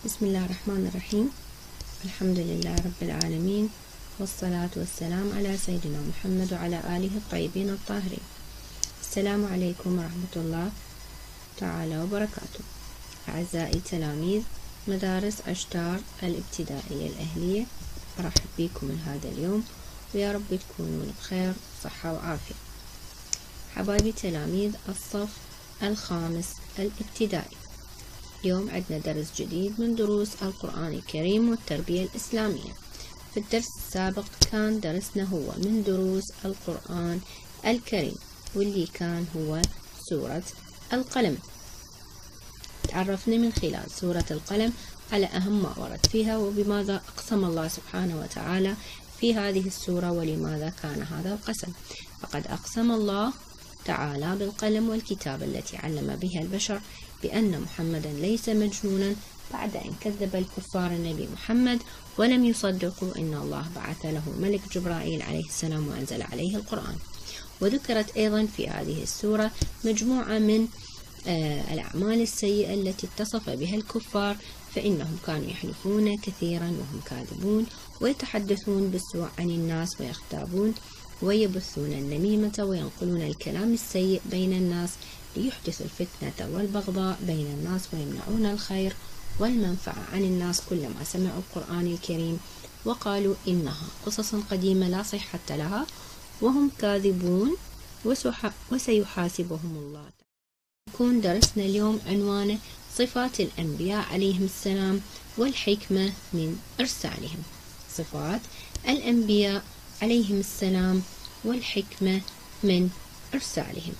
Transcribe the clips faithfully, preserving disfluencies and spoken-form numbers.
بسم الله الرحمن الرحيم. الحمد لله رب العالمين، والصلاة والسلام على سيدنا محمد وعلى آله الطيبين الطاهرين. السلام عليكم ورحمة الله تعالى وبركاته. أعزائي تلاميذ مدارس عشتار الابتدائية الأهلية، أرحب بكم من هذا اليوم، ويا رب تكونوا بخير صحة وعافية. حبايبي تلاميذ الصف الخامس الابتدائي، اليوم عندنا درس جديد من دروس القرآن الكريم والتربية الإسلامية. في الدرس السابق كان درسنا هو من دروس القرآن الكريم، واللي كان هو سورة القلم. تعرفنا من خلال سورة القلم على أهم ما ورد فيها، وبماذا أقسم الله سبحانه وتعالى في هذه السورة، ولماذا كان هذا القسم. فقد أقسم الله تعالى بالقلم والكتاب التي علم بها البشر بأن محمدا ليس مجنونا بعد أن كذب الكفار النبي محمد ولم يصدقوا أن الله بعث له ملك جبرائيل عليه السلام وأنزل عليه القرآن. وذكرت أيضا في هذه السورة مجموعة من آه الأعمال السيئة التي اتصف بها الكفار، فإنهم كانوا يحلفون كثيرا وهم كاذبون، ويتحدثون بالسوء عن الناس، ويغتابون ويبثون النميمة، وينقلون الكلام السيء بين الناس ليحدثوا الفتنة والبغضاء بين الناس، ويمنعون الخير والمنفعة عن الناس كلما سمعوا القرآن الكريم، وقالوا إنها قصص قديمة لا صحة لها وهم كاذبون وسيحاسبهم الله. يكون درسنا اليوم عنوانه صفات الأنبياء عليهم السلام والحكمة من إرسالهم. صفات الأنبياء عليهم السلام والحكمة من إرسالهم.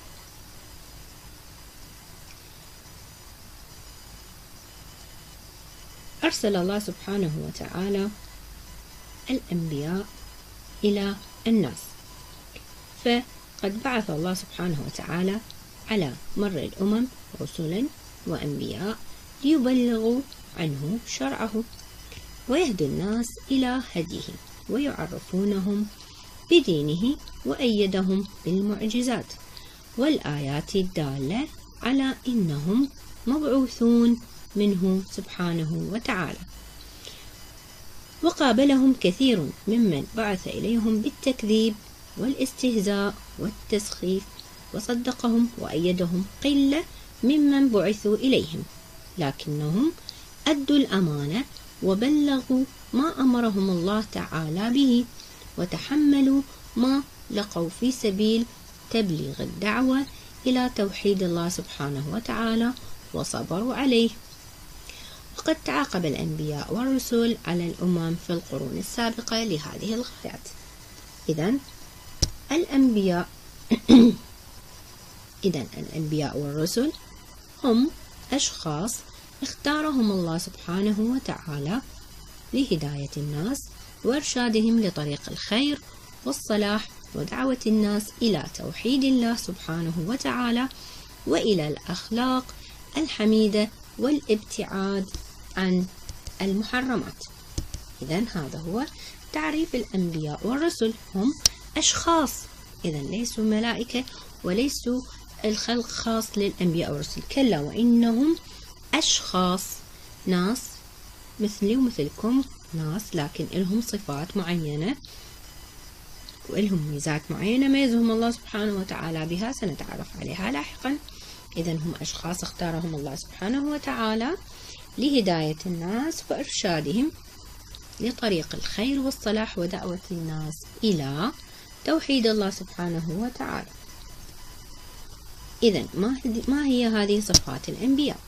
أرسل الله سبحانه وتعالى الأنبياء إلى الناس، فقد بعث الله سبحانه وتعالى على مر الأمم رسلا وأنبياء ليبلغوا عنه شرعه، ويهدوا الناس إلى هديه، ويعرفونهم بدينه، وأيدهم بالمعجزات والآيات الدالة على إنهم مبعوثون منه سبحانه وتعالى. وقابلهم كثير ممن بعث إليهم بالتكذيب والاستهزاء والتسخيف، وصدقهم وأيدهم قلة ممن بعثوا إليهم، لكنهم أدوا الأمانة وبلغوا ما أمرهم الله تعالى به، وتحملوا ما لقوا في سبيل تبليغ الدعوة إلى توحيد الله سبحانه وتعالى، وصبروا عليه. وقد تعاقب الأنبياء والرسل على الأمم في القرون السابقة لهذه الغايات. إذن الأنبياء إذن الأنبياء والرسل هم أشخاص اختارهم الله سبحانه وتعالى لهداية الناس وإرشادهم لطريق الخير والصلاح، ودعوة الناس إلى توحيد الله سبحانه وتعالى، وإلى الأخلاق الحميدة والابتعاد عن المحرمات. إذن هذا هو تعريف الأنبياء والرسل، هم أشخاص، إذن ليسوا ملائكة وليسوا الخلق خاص للأنبياء والرسل، كلا وإنهم أشخاص، ناس مثلي ومثلكم، ناس لكن لهم صفات معينة ولهم ميزات معينة ميزهم الله سبحانه وتعالى بها، سنتعرف عليها لاحقا. إذن هم أشخاص اختارهم الله سبحانه وتعالى لهداية الناس وإرشادهم لطريق الخير والصلاح، ودعوة الناس إلى توحيد الله سبحانه وتعالى. إذن ما, ما هي هذه صفات الأنبياء؟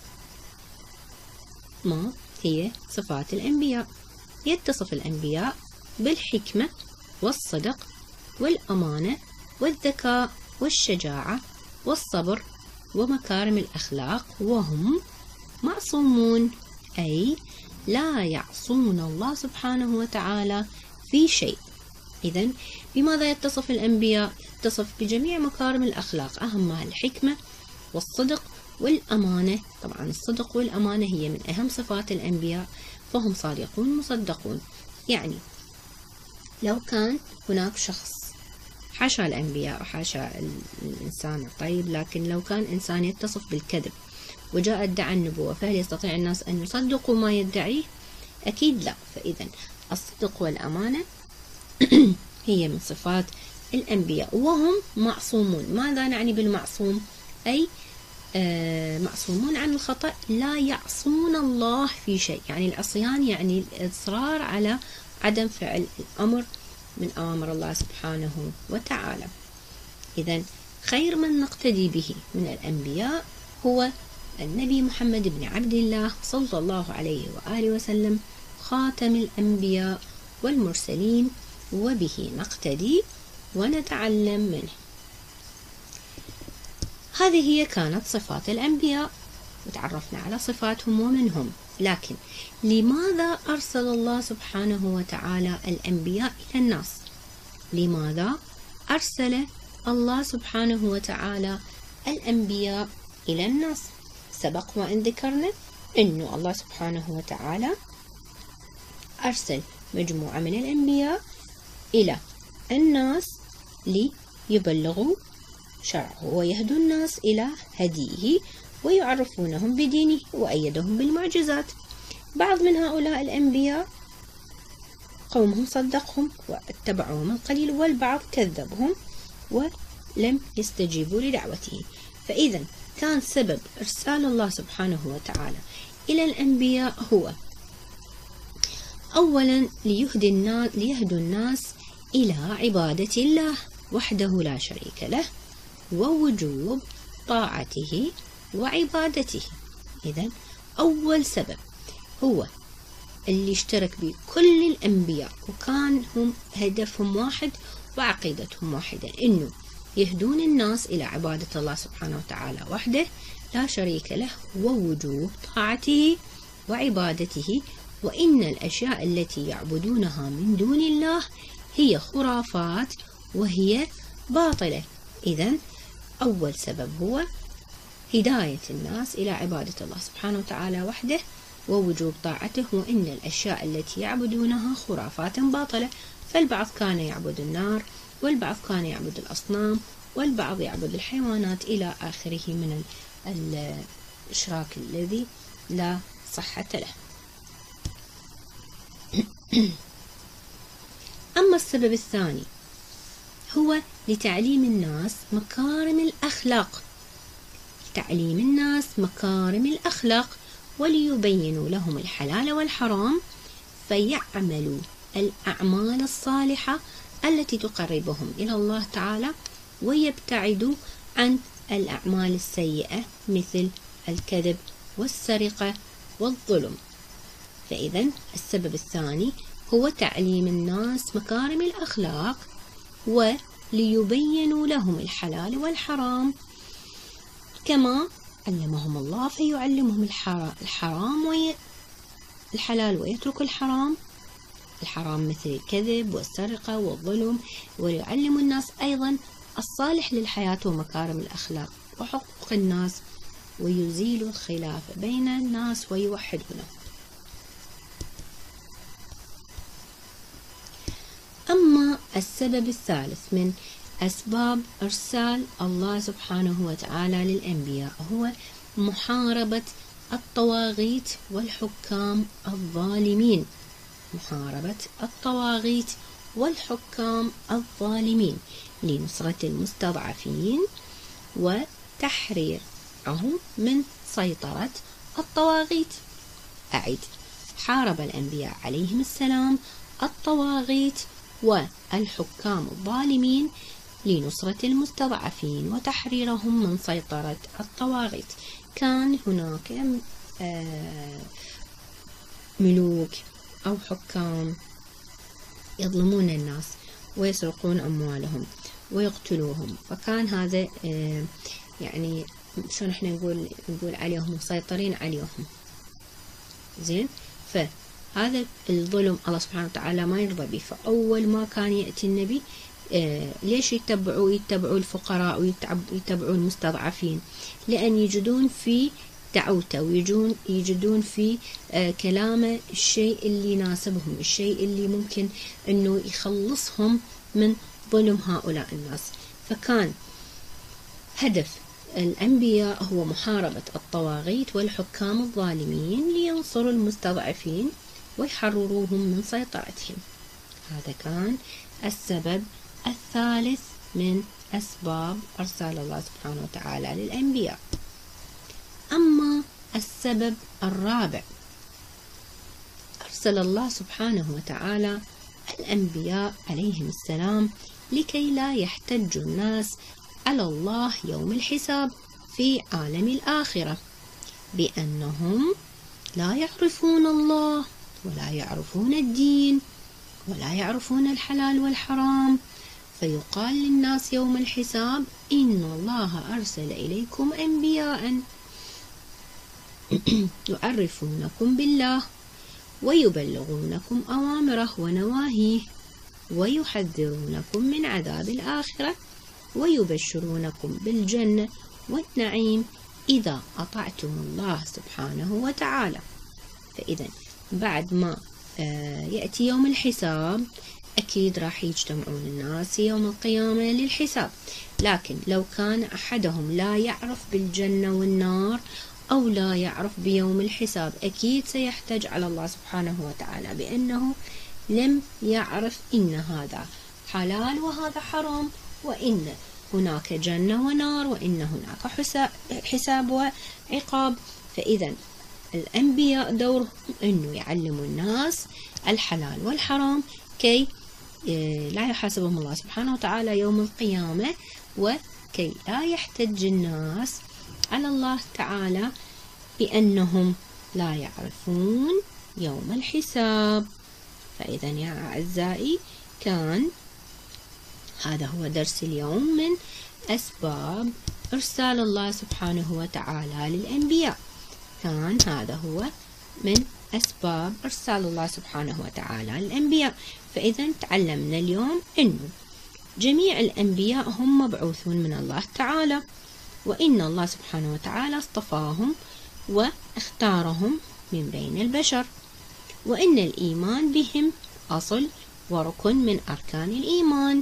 ما هي صفات الأنبياء؟ يتصف الأنبياء بالحكمة والصدق والأمانة والذكاء والشجاعة والصبر ومكارم الأخلاق، وهم معصومون، أي لا يعصون الله سبحانه وتعالى في شيء. إذن بماذا يتصف الأنبياء؟ يتصف بجميع مكارم الأخلاق، أهمها الحكمة والصدق والأمانة. طبعا الصدق والأمانة هي من أهم صفات الأنبياء، فهم صادقون مصدقون. يعني لو كان هناك شخص، حاشا الأنبياء وحاشا الإنسان الطيب، لكن لو كان إنسان يتصف بالكذب وجاء ادعى النبوة، فهل يستطيع الناس أن يصدقوا ما يدعيه؟ أكيد لا. فإذا الصدق والأمانة هي من صفات الأنبياء، وهم معصومون. ماذا نعني بالمعصوم؟ أي آه معصومون عن الخطأ، لا يعصون الله في شيء. يعني العصيان يعني الإصرار على عدم فعل الأمر من أوامر الله سبحانه وتعالى. إذن خير من نقتدي به من الأنبياء هو النبي محمد بن عبد الله صلى الله عليه وآله وسلم، خاتم الأنبياء والمرسلين، وبه نقتدي ونتعلم منه. هذه هي كانت صفات الأنبياء، وتعرفنا على صفاتهم ومنهم. لكن لماذا أرسل الله سبحانه وتعالى الأنبياء إلى الناس؟ لماذا أرسل الله سبحانه وتعالى الأنبياء إلى الناس؟ سبق وأن ذكرنا أنه الله سبحانه وتعالى أرسل مجموعة من الأنبياء إلى الناس ليبلغوا شرعه ويهدوا الناس إلى هديه ويعرفونهم بدينه وأيدهم بالمعجزات. بعض من هؤلاء الأنبياء قومهم صدقهم واتبعوهم القليل، والبعض كذبهم ولم يستجيبوا لدعوته. فإذا كان سبب إرسال الله سبحانه وتعالى إلى الأنبياء هو أولا ليهدي الناس ليهدوا الناس إلى عبادة الله وحده لا شريك له، ووجوب طاعته وعبادته. إذن أول سبب هو اللي اشترك به كل الأنبياء، وكان هم هدفهم واحد وعقيدتهم واحدة، إنه يهدون الناس إلى عبادة الله سبحانه وتعالى وحده لا شريك له، ووجوب طاعته وعبادته، وإن الأشياء التي يعبدونها من دون الله هي خرافات وهي باطلة. إذن أول سبب هو هداية الناس إلى عبادة الله سبحانه وتعالى وحده ووجوب طاعته، وإن الأشياء التي يعبدونها خرافات باطلة. فالبعض كان يعبد النار، والبعض كان يعبد الأصنام، والبعض يعبد الحيوانات إلى آخره من الإشراك الذي لا صحة له. أما السبب الثاني هو لتعليم الناس مكارم الأخلاق، تعليم الناس مكارم الأخلاق وليبينوا لهم الحلال والحرام، فيعملوا الأعمال الصالحة التي تقربهم إلى الله تعالى، ويبتعدوا عن الأعمال السيئة مثل الكذب والسرقة والظلم. فإذا السبب الثاني هو تعليم الناس مكارم الأخلاق وليبينوا لهم الحلال والحرام كما علمهم الله، فيعلمهم الحرام والحلال ويترك الحرام، الحرام مثل الكذب والسرقة والظلم، ويعلم الناس أيضا الصالح للحياة ومكارم الأخلاق وحقوق الناس، ويزيل الخلاف بين الناس ويوحدونه. أما السبب الثالث من أسباب إرسال الله سبحانه وتعالى للأنبياء هو محاربة الطواغيت والحكام الظالمين، محاربة الطواغيت والحكام الظالمين لنصرة المستضعفين وتحريرهم من سيطرة الطواغيت. أعد: حارب الأنبياء عليهم السلام الطواغيت والحكام الظالمين لنصرة المستضعفين وتحريرهم من سيطرة الطواغيت. كان هناك ملوك أو حكام يظلمون الناس ويسرقون أموالهم ويقتلوهم، فكان هذا يعني شلون احنا نقول نقول عليهم مسيطرين عليهم. زين، فهذا الظلم الله سبحانه وتعالى ما يرضى به. فأول ما كان يأتي النبي آه ليش يتبعوا يتبعوا الفقراء ويتبعوا المستضعفين؟ لأن يجدون في دعوته ويجون يجدون في آه كلامه الشيء اللي يناسبهم، الشيء اللي ممكن أنه يخلصهم من ظلم هؤلاء الناس. فكان هدف الأنبياء هو محاربة الطواغيت والحكام الظالمين لينصروا المستضعفين ويحرروهم من سيطرتهم. هذا كان السبب الثالث من أسباب إرسال الله سبحانه وتعالى للأنبياء. أما السبب الرابع، أرسل الله سبحانه وتعالى الأنبياء عليهم السلام لكي لا يحتج الناس على الله يوم الحساب في عالم الآخرة بأنهم لا يعرفون الله ولا يعرفون الدين ولا يعرفون الحلال والحرام، فيقال للناس يوم الحساب إن الله أرسل إليكم أنبياء يعرفونكم بالله ويبلغونكم أوامره ونواهيه ويحذرونكم من عذاب الآخرة ويبشرونكم بالجنة والنعيم إذا أطعتم الله سبحانه وتعالى. فإذا بعد ما يأتي يوم الحساب أكيد راح يجتمعون الناس يوم القيامة للحساب، لكن لو كان أحدهم لا يعرف بالجنة والنار أو لا يعرف بيوم الحساب أكيد سيحتج على الله سبحانه وتعالى بأنه لم يعرف إن هذا حلال وهذا حرام، وإن هناك جنة ونار، وإن هناك حساب وعقاب. فإذا الأنبياء دورهم أنه يعلموا الناس الحلال والحرام كي لا يحاسبهم الله سبحانه وتعالى يوم القيامة، وكي لا يحتج الناس على الله تعالى بأنهم لا يعرفون يوم الحساب. فإذا يا أعزائي كان هذا هو درس اليوم من أسباب إرسال الله سبحانه وتعالى للأنبياء. كان هذا هو من أسباب إرسال الله سبحانه وتعالى للأنبياء. فإذا تعلمنا اليوم أنه جميع الأنبياء هم مبعوثون من الله تعالى، وإن الله سبحانه وتعالى اصطفاهم واختارهم من بين البشر، وإن الإيمان بهم أصل وركن من أركان الإيمان،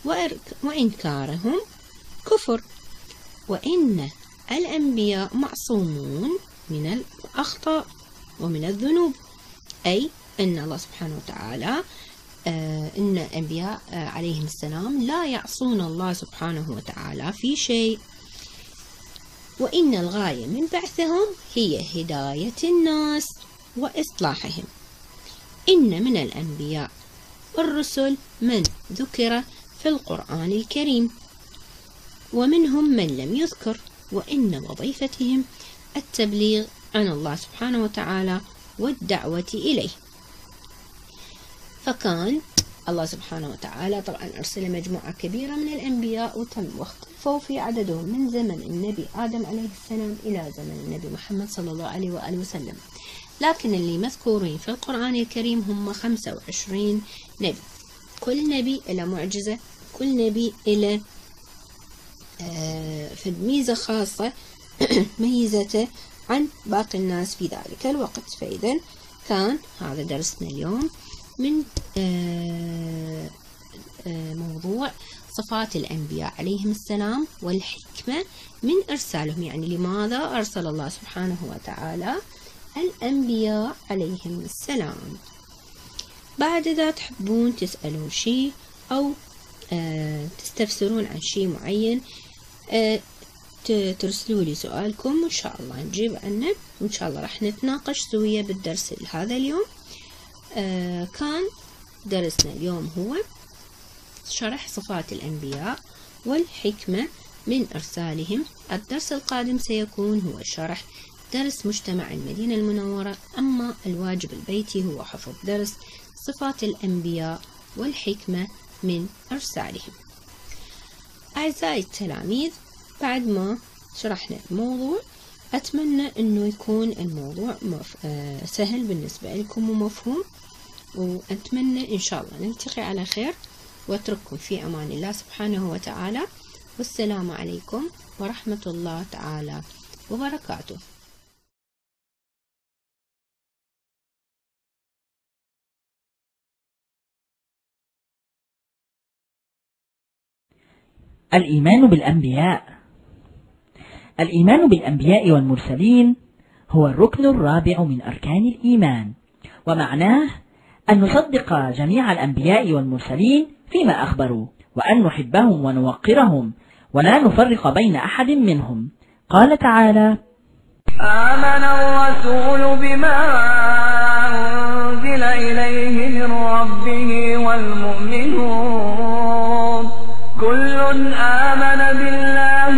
وإنكارهم كفر، وإن الأنبياء معصومون من الأخطاء ومن الذنوب، أي أن الله سبحانه وتعالى آه إن الأنبياء آه عليهم السلام لا يعصون الله سبحانه وتعالى في شيء، وإن الغاية من بعثهم هي هداية الناس وإصلاحهم. إن من الأنبياء والرسل من ذكر في القرآن الكريم، ومنهم من لم يذكر، وإن وظيفتهم التبليغ عن الله سبحانه وتعالى والدعوة إليه. فكان الله سبحانه وتعالى طبعا أرسل مجموعة كبيرة من الأنبياء وتم واختلفوا في عددهم من زمن النبي آدم عليه السلام إلى زمن النبي محمد صلى الله عليه وآله وسلم، لكن اللي مذكورين في القرآن الكريم هم خمسة وعشرين نبي، كل نبي إلى معجزة، كل نبي إلى آه في ميزة خاصة ميزته عن باقي الناس في ذلك الوقت. فإذا كان هذا درسنا اليوم من آه آه موضوع صفات الأنبياء عليهم السلام والحكمة من إرسالهم، يعني لماذا أرسل الله سبحانه وتعالى الأنبياء عليهم السلام. بعد إذا تحبون تسألون شيء أو آه تستفسرون عن شيء معين آه ترسلوا لي سؤالكم وإن شاء الله نجيب عنه، وإن شاء الله راح نتناقش سوية بالدرس هذا اليوم. آه كان درسنا اليوم هو شرح صفات الأنبياء والحكمة من إرسالهم. الدرس القادم سيكون هو شرح درس مجتمع المدينة المنورة، أما الواجب البيتي هو حفظ درس صفات الأنبياء والحكمة من إرسالهم. أعزائي التلاميذ، بعد ما شرحنا الموضوع أتمنى أنه يكون الموضوع سهل بالنسبة لكم ومفهوم، وأتمنى إن شاء الله نلتقي على خير، وأترككم في أمان الله سبحانه وتعالى، والسلام عليكم ورحمة الله تعالى وبركاته. الإيمان بالأنبياء. الإيمان بالأنبياء والمرسلين هو الركن الرابع من أركان الإيمان، ومعناه أن نصدق جميع الأنبياء والمرسلين فيما أخبروا، وأن نحبهم ونوقرهم ولا نفرق بين أحد منهم. قال تعالى: آمن الرسول بما أنزل إليه من ربه والمؤمنون كل آمن بالله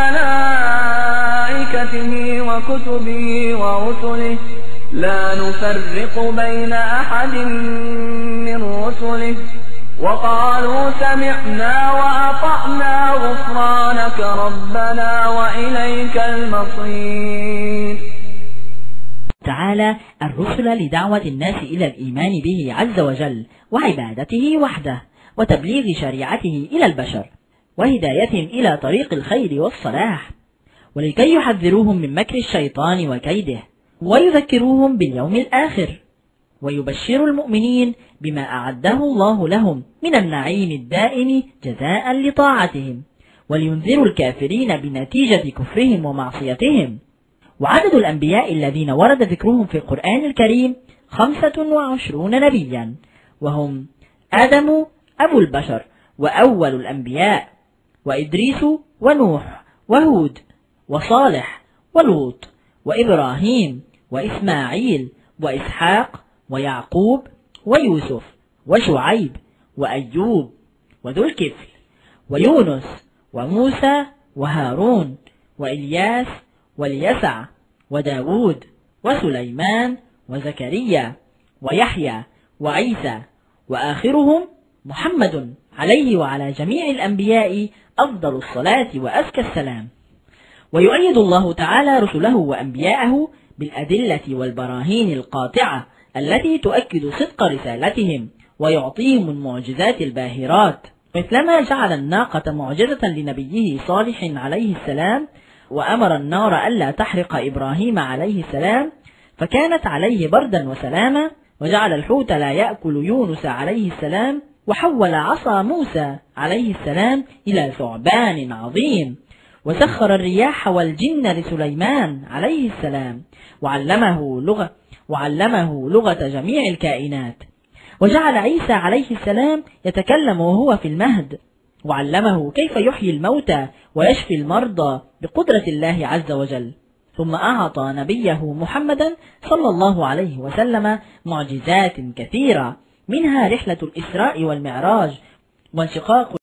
وملائكته وكتبه ورسله لا نفرق بين أحد من رسله وقالوا سمعنا وأطعنا غفرانك ربنا وإليك المصير. تعالى الرسل لدعوة الناس إلى الإيمان به عز وجل وعبادته وحده وتبليغ شريعته إلى البشر وهدايتهم إلى طريق الخير والصلاح، ولكي يحذروهم من مكر الشيطان وكيده، ويذكروهم باليوم الآخر، ويبشر المؤمنين بما أعده الله لهم من النعيم الدائم جزاء لطاعتهم، ولينذروا الكافرين بنتيجة كفرهم ومعصيتهم. وعدد الأنبياء الذين ورد ذكرهم في القرآن الكريم خمسة وعشرون نبيا، وهم آدم أبو البشر وأول الأنبياء، وإدريس ونوح وهود وصالح ولوط وإبراهيم وإسماعيل وإسحاق ويعقوب ويوسف وشعيب وأيوب وذو الكفل ويونس وموسى وهارون وإلياس واليسع وداود وسليمان وزكريا ويحيى وعيسى، وآخرهم محمد عليه وعلى جميع الأنبياء أفضل الصلاة وأزكى السلام. ويؤيد الله تعالى رسله وأنبياءه بالأدلة والبراهين القاطعة التي تؤكد صدق رسالتهم، ويعطيهم المعجزات الباهرات، مثلما جعل الناقة معجزة لنبيه صالح عليه السلام، وأمر النار ألا تحرق إبراهيم عليه السلام فكانت عليه بردا وسلاما، وجعل الحوت لا يأكل يونس عليه السلام، وحول عصا موسى عليه السلام إلى ثعبان عظيم، وسخر الرياح والجن لسليمان عليه السلام، وعلمه لغة, وعلمه لغة جميع الكائنات، وجعل عيسى عليه السلام يتكلم وهو في المهد، وعلمه كيف يحيي الموتى ويشفي المرضى بقدرة الله عز وجل. ثم أعطى نبيه محمدا صلى الله عليه وسلم معجزات كثيرة، منها رحلة الإسراء والمعراج وانشقاق